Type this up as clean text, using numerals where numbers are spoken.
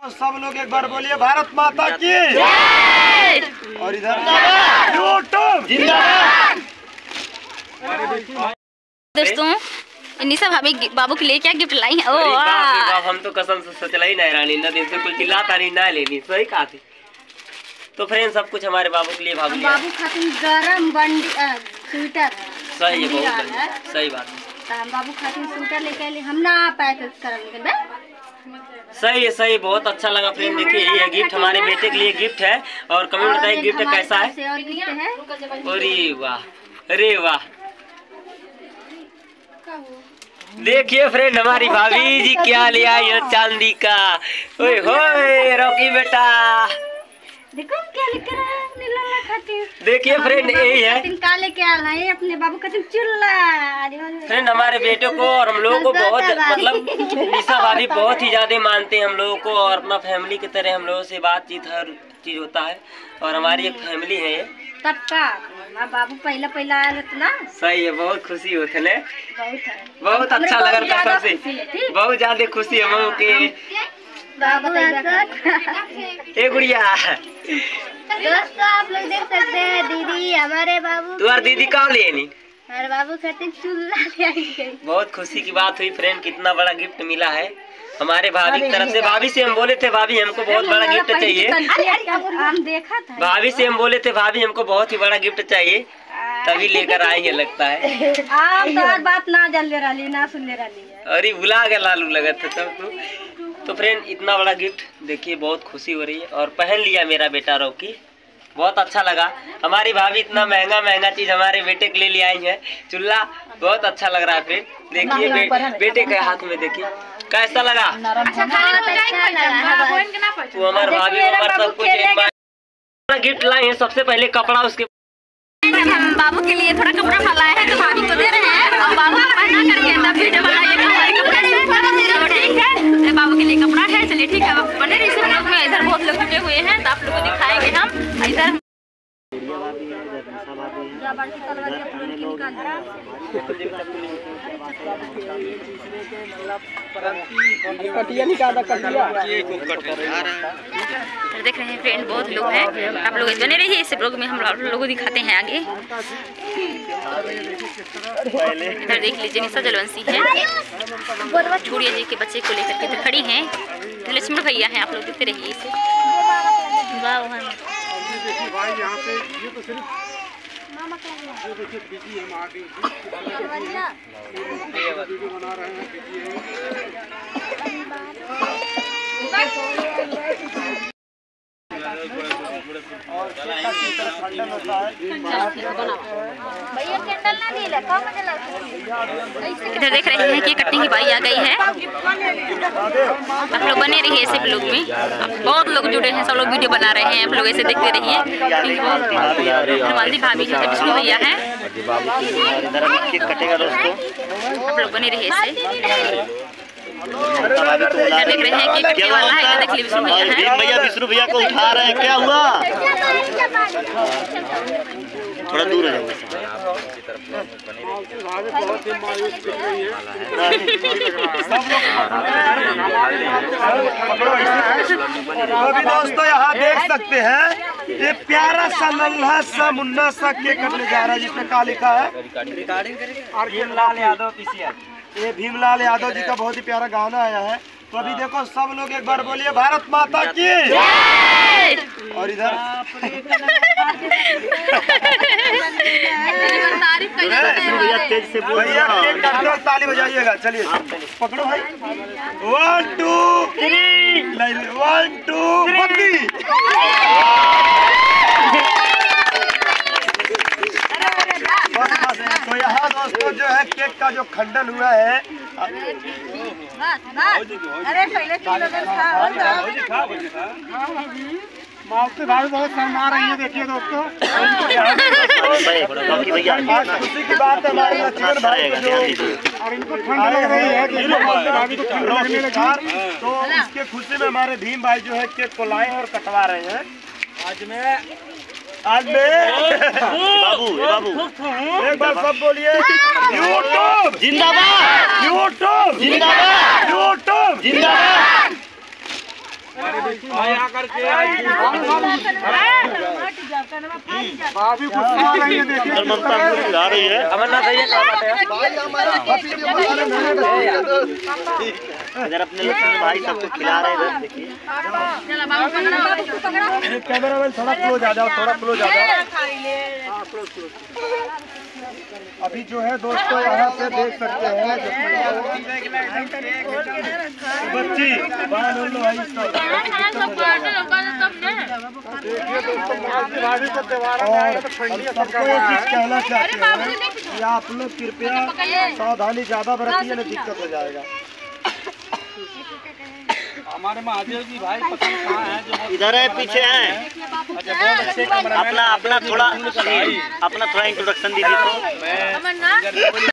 सब लोग एक बार बोलिए भारत माता की। और इधर यूट्यूब जिंदाबाद। दोस्तों निशा भाभी बाबू के लिए क्या गिफ्ट लाई है? ओ वाह, हम तो कसम से सोचला ही नहीं रानी ना दिन से कुछ चिल्लाता नहीं ना लेनी सही कहा थी। तो फ्रेंड सब कुछ हमारे बाबू के लिए भाभी बाबू खातिर गरम बंडी स्वेटर सही है, बहुत सही बात है। हम बाबू खातिर स्वेटर लेके आए, हम ना पैक कर सही है, सही, बहुत अच्छा लगा फ्रेंड। देखिए ये गिफ्ट हमारे बेटे के लिए गिफ्ट है और कमेंट बताइए गिफ्ट कैसा है। अरे वाह, अरे वाह, देखिए फ्रेंड हमारी भाभी जी क्या ले आई है चांदी का। ओए होए रॉकी बेटा, देखो क्या लेकर आया नीला खातिर। देखिए फ्रेंड यही है का लेके आ रहा है अपने बाबू खातिर चुल्ला। फ्रेंड हमारे बेटे को और हम लोगों को बहुत मतलब निशा भाभी बहुत ही ज्यादा मानते हैं हम लोगों को और अपना फैमिली की तरह हम लोगों से बातचीत हर चीज होता है और हमारी एक फैमिली है ये। तब का बाबू पहला आया था ना। सही है, बहुत खुशी होते ने, बहुत अच्छा लगा कसम से, बहुत ज्यादा खुशी है मऊ के। ए गुड़िया दोस्तों आप लोग देख सकते हैं दीदी हमारे बाबू तुम्हारे दीदी कहाँ ले नहीं हमारे बाबू खातिर चूल्हा ले आई। बहुत खुशी की बात हुई फ्रेंड, कितना बड़ा गिफ्ट मिला है हमारे भाभी की तरफ से। भाभी से हम बोले थे भाभी हमको बहुत बड़ा गिफ्ट चाहिए, हम देखा था भाभी से हम बोले थे भाभी हमको बहुत ही बड़ा गिफ्ट चाहिए तभी लेकर आएंगे लगता है। आप तो हर बात ना जल ले रही ना सुन ले रही है। अरे बुला के लालू लगा था तब तो फ्रेंड इतना बड़ा गिफ्ट देखिए बहुत खुशी हो रही है और पहन लिया मेरा बेटा रॉकी, बहुत अच्छा लगा। हमारी भाभी इतना महंगा चीज हमारे बेटे के लिए आई है चूल्हा, बहुत अच्छा लग रहा है फ्रेंड। देखिए बेटे के हाथ में देखिए कैसा लगा। वो हमारे भाभी हमारे सब कुछ गिफ्ट लाए हैं। सबसे पहले कपड़ा, उसके हम बाबू के लिए थोड़ा कपड़ा फैलाए हैं तो भाभी को दे रहे हैं और बाबू पहना करके तब वीडियो बनाइएगा। ठीक है बाबू के लिए कपड़ा है, चलिए ठीक है बने रहिए सब लोग में। इधर बहुत लोग जुटे हुए हैं तो आप लोग को दिखाएंगे हम। इधर देख रहे हैं फ्रेंड बहुत लोग हैं, आप लोग बने रहिए इस ब्लॉग में, हम लोगों को दिखाते हैं आगे। इधर देख लीजिए निशा जलवंशी है, छुड़िया जी के बच्चे को लेकर के खड़ी हैं। लक्ष्मण भैया हैं, आप लोग देखते रहिए इसे। इधर देख रहे हैं कि कटने की बारी आ गई है। आप लोग बने रहिए ऐसे ब्लॉग में, बहुत लोग जुड़े हैं, सब लोग वीडियो बना रहे हैं, आप लोग ऐसे देखते रहिए। हमारी भाभी जो है विष्णु भैया है, आप लोग बने रहिए ऐसे। देख रहे हैं कि कटने वाला है, इधर देख लीजिए विष्णु भैया है। भैया विष्णु भैया को उठा रहे हैं, क्या हुआ? थोड़ा दूर हो जाओ। अभी दोस्तों यहाँ देख सकते हैं ये प्यारा सा नन्हा सा मुन्ना सा केक कटने जा रहा है जिसमें क्या लिखा है और भीमलाल यादव पीसीआर। ये भीमलाल यादव जी का बहुत ही प्यारा गाना आया है। तो अभी देखो सब लोग एक बार बोलिए भारत माता की। और इधर तेज से भैया केक काटते वक्त ताली बजाइएगा। चलिए पकड़ो भाई, 1 2 3 1 2 3। तो यहाँ दोस्तों जो है केक का जो खंडन हुआ है, अरे पहले माउसी भाभी बहुत शर्मा रही है। देखिए दोस्तों खुशी की बात है हमारे लक्ष्मण भाई को जो और इनको ठंड लग रही है भाभी को ठंड लगने लगी, तो इसके खुशी में हमारे भीम भाई जो है केक को लाए और कटवा रहे हैं। आज में बाबू एक बार सब बोलिए यूट्यूब जिंदाबाद, यूट्यूब जिंदाबाद, यूट्यूब जिंदाबाद। ममता खिला रही है। अमरनाथ भैया कहाँ बात है? इधर अपने लक्ष्मण भाई सबको खिला रहे हैं, देखिए। कैमरा मैन थोड़ा क्लोज आ जाओ, थोड़ा क्लोज आ जाओ। अभी जो है दोस्तों यहाँ से देख सकते हैं बच्ची सबको ये चीज कहना चाहते हैं कि आप लोग कृपया सावधानी ज्यादा बरतिए, नहीं दिक्कत हो जाएगा। हमारे महादेव जी भाई पता नहीं कहाँ है जो इधर है, पीछे है। अपना थोड़ा इंट्रोडक्शन दीजिए।